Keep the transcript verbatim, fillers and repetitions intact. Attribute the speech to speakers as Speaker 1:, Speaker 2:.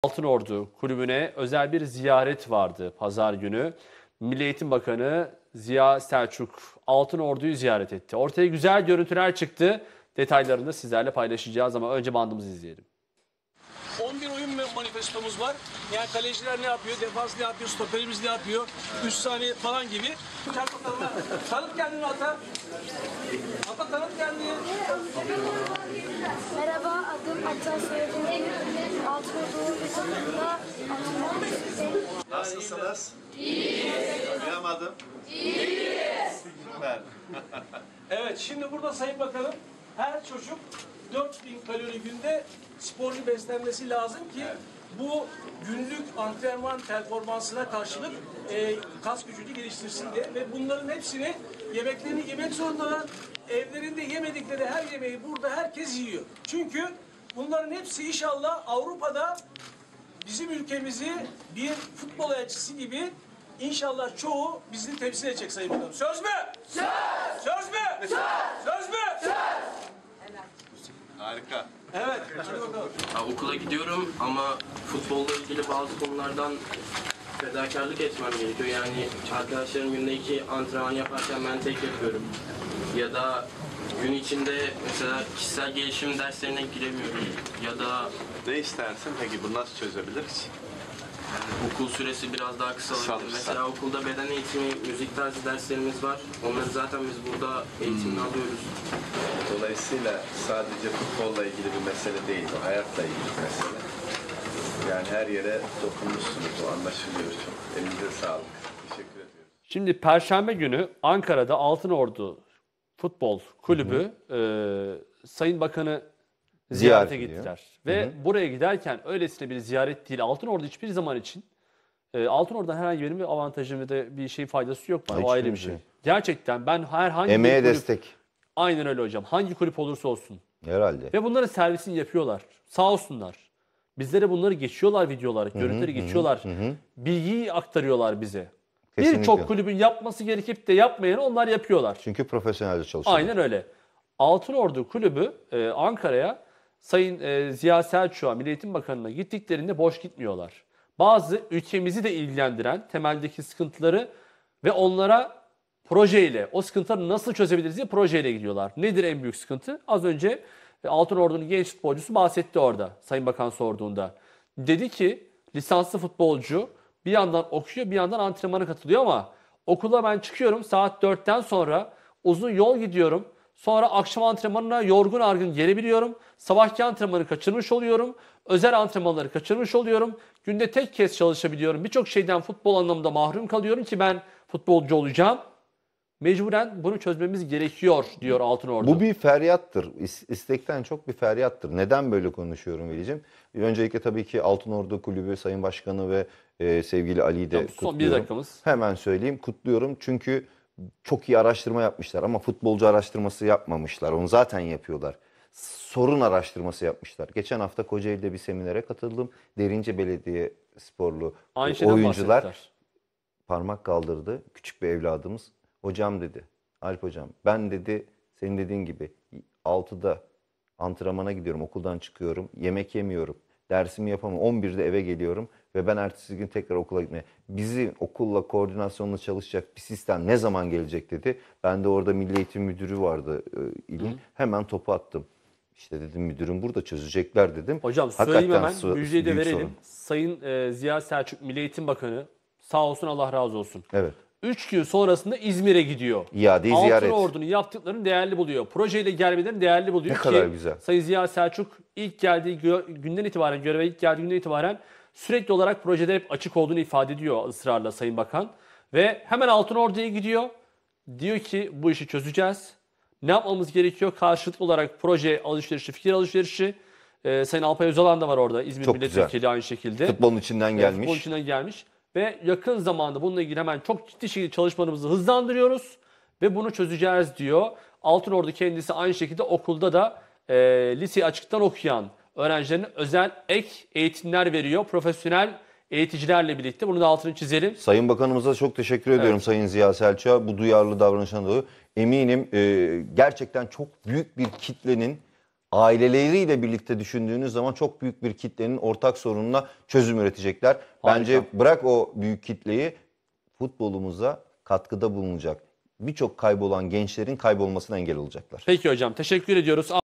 Speaker 1: Altınordu Kulübü'ne özel bir ziyaret vardı pazar günü. Milli Eğitim Bakanı Ziya Selçuk Altınordu'yu ziyaret etti. Ortaya güzel görüntüler çıktı. Detaylarını da sizlerle paylaşacağız ama önce bandımızı izleyelim.
Speaker 2: on bir oyun manifestomuz var. Yani kaleciler ne yapıyor, defans ne yapıyor, stoperimiz ne yapıyor, üç saniye falan gibi. Çak bakalım. Tanıt kendini Ata. Ata tanıt kendini.
Speaker 3: Merhaba, adım Ata, soyadım Emir. Altınordu takımında antrenör.
Speaker 4: Nasılsınız? İyiyiz. Duyamadım. İyiyiz. Süper.
Speaker 2: Evet, şimdi burada Sayın Bakanım, her çocuk dört bin kalori günde sporcu beslenmesi lazım ki bu günlük antrenman performansına karşılık e, kas gücünü geliştirsin diye ve bunların hepsini yemeklerini yemek zorundalar. Evlerinde yemedikleri her yemeği burada herkes yiyor. Çünkü bunların hepsi inşallah Avrupa'da bizim ülkemizi bir futbol elçisi gibi inşallah çoğu bizi temsil edecek Sayın Bakanım. Söz mü? Söz! Söz mü? Söz! Söz mü? Söz!
Speaker 4: Harika.
Speaker 2: Evet, hadi bakalım.
Speaker 5: Ya, okula gidiyorum ama futbolla ilgili bazı konulardan fedakarlık etmem gerekiyor. Yani arkadaşlarım günde iki antrenman yaparken ben tek yapıyorum. Ya da gün içinde mesela kişisel gelişim derslerine giremiyorum. Ya da
Speaker 4: Ne istersin peki, bunu nasıl çözebiliriz?
Speaker 5: okul süresi biraz daha kısa olabilir.
Speaker 4: Kısaltırsa.
Speaker 5: Mesela okulda beden eğitimi, müzik tarzı derslerimiz var. Onları zaten biz burada eğitimini alıyoruz.
Speaker 4: Dolayısıyla sadece futbolla ilgili bir mesele değil, o hayatla ilgili bir mesele. Yani her yere dokunmuşsunuz, o anlaşılıyor çok. Elinize sağlık. Teşekkür ediyoruz.
Speaker 1: Şimdi Perşembe günü Ankara'da Altınordu Futbol Kulübü e, Sayın Bakanı ziyarete
Speaker 6: Ziyaret ediyor.
Speaker 1: gittiler. Ve hı hı. buraya giderken öylesine bir ziyaret değil. Altınordu hiçbir zaman için e, Altınordu'dan herhangi benim bir avantajım ve de bir şey faydası yok bana. O
Speaker 6: Hiçbir
Speaker 1: ayrı bir
Speaker 6: şey.
Speaker 1: şey. Gerçekten ben herhangi
Speaker 6: Emeğe
Speaker 1: bir kulüp,
Speaker 6: destek.
Speaker 1: aynen öyle hocam. Hangi kulüp olursa olsun.
Speaker 6: Herhalde.
Speaker 1: Ve bunların servisini yapıyorlar. Sağ olsunlar. Bizlere bunları geçiyorlar videolar, görüntüleri geçiyorlar.
Speaker 6: hı hı.
Speaker 1: Bilgiyi aktarıyorlar bize.
Speaker 6: Kesinlikle.
Speaker 1: Birçok kulübün yapması gerekip de yapmayanı onlar yapıyorlar.
Speaker 6: Çünkü profesyonelce çalışıyorlar.
Speaker 1: Aynen öyle. Altınordu Kulübü e, Ankara'ya Sayın e, Ziya Selçuk'a, Milli Eğitim Bakanı'na gittiklerinde boş gitmiyorlar. Bazı ülkemizi de ilgilendiren temeldeki sıkıntıları ve onlara projeyle, o sıkıntıları nasıl çözebiliriz diye projeyle gidiyorlar. Nedir en büyük sıkıntı? Az önce e, Altınordu'nun genç futbolcusu bahsetti orada Sayın Bakan sorduğunda. Dedi ki lisanslı futbolcu bir yandan okuyor, bir yandan antrenmana katılıyor ama okula ben çıkıyorum saat dörtten sonra uzun yol gidiyorum. Sonra akşam antrenmanına yorgun argın gelebiliyorum. Sabahki antrenmanı kaçırmış oluyorum. Özel antrenmanları kaçırmış oluyorum. Günde tek kez çalışabiliyorum. Birçok şeyden futbol anlamında mahrum kalıyorum ki ben futbolcu olacağım. Mecburen bunu çözmemiz gerekiyor diyor Altınordu.
Speaker 6: Bu bir feryattır. İs- İstekten çok bir feryattır. Neden böyle konuşuyorum Veli'cim? Öncelikle tabii ki Altınordu Kulübü Sayın Başkanı ve e, sevgili Ali'yi de
Speaker 1: Tamam, son
Speaker 6: kutluyorum.
Speaker 1: bir dakikamız.
Speaker 6: Hemen söyleyeyim, kutluyorum çünkü çok iyi araştırma yapmışlar ama futbolcu araştırması yapmamışlar. Onu zaten yapıyorlar. Sorun araştırması yapmışlar. Geçen hafta Kocaeli'de bir seminere katıldım. Derince Belediye sporlu
Speaker 1: Aynı şeyden
Speaker 6: oyuncular
Speaker 1: bahsettiler.
Speaker 6: parmak kaldırdı. Küçük bir evladımız. Hocam dedi, Alp hocam ben dedi senin dediğin gibi altıda antrenmana gidiyorum, okuldan çıkıyorum, yemek yemiyorum, dersimi yapamam, on birde eve geliyorum ve ben ertesi gün tekrar okula gitmeye. Bizim okulla koordinasyonla çalışacak bir sistem ne zaman gelecek dedi. Ben de orada Milli Eğitim Müdürü vardı e, ilin. Hemen topu attım. İşte dedim müdürüm burada çözecekler dedim.
Speaker 1: Hocam söyleyeyim hemen,
Speaker 6: su-
Speaker 1: müjdeyi de
Speaker 6: büyük
Speaker 1: verelim.
Speaker 6: sorun.
Speaker 1: Sayın e, Ziya Selçuk Milli Eğitim Bakanı sağ olsun Allah razı olsun.
Speaker 6: Evet.
Speaker 1: Üç gün sonrasında İzmir'e gidiyor.
Speaker 6: İadeyi ziyaret.
Speaker 1: Altınordu'nun yaptıklarını değerli buluyor. Projeyle gelmelerini değerli buluyor
Speaker 6: Ne
Speaker 1: ki
Speaker 6: kadar güzel.
Speaker 1: Sayın Ziya Selçuk ilk geldiği gö- günden itibaren, göreve ilk geldiği günden itibaren sürekli olarak projede hep açık olduğunu ifade ediyor ısrarla Sayın Bakan. Ve hemen Altınordu'ya gidiyor. Diyor ki bu işi çözeceğiz. Ne yapmamız gerekiyor? Karşılıklı olarak proje alışverişi, fikir alışverişi. Ee, Sayın Alpay Özalan da var orada. İzmir
Speaker 6: Çok
Speaker 1: Milletvekili
Speaker 6: güzel.
Speaker 1: aynı şekilde.
Speaker 6: Futbolun içinden gelmiş.
Speaker 1: Futbolun içinden gelmiş. Ve yakın zamanda bununla ilgili hemen çok ciddi şekilde çalışmalarımızı hızlandırıyoruz. Ve bunu çözeceğiz diyor. Altınordu kendisi aynı şekilde okulda da e, lise açıktan okuyan öğrencilerine özel ek eğitimler veriyor. Profesyonel eğiticilerle birlikte. Bunu da altını çizelim.
Speaker 6: Sayın Bakanımıza çok teşekkür ediyorum,
Speaker 1: Evet.
Speaker 6: Sayın Ziya Selçuk'a bu duyarlı davranışına dolayı. Eminim e, gerçekten çok büyük bir kitlenin aileleriyle birlikte düşündüğünüz zaman çok büyük bir kitlenin ortak sorununa çözüm üretecekler. Bence
Speaker 1: Harika.
Speaker 6: bırak o büyük kitleyi, futbolumuza katkıda bulunacak birçok kaybolan gençlerin kaybolmasına engel olacaklar.
Speaker 1: Peki hocam, teşekkür ediyoruz.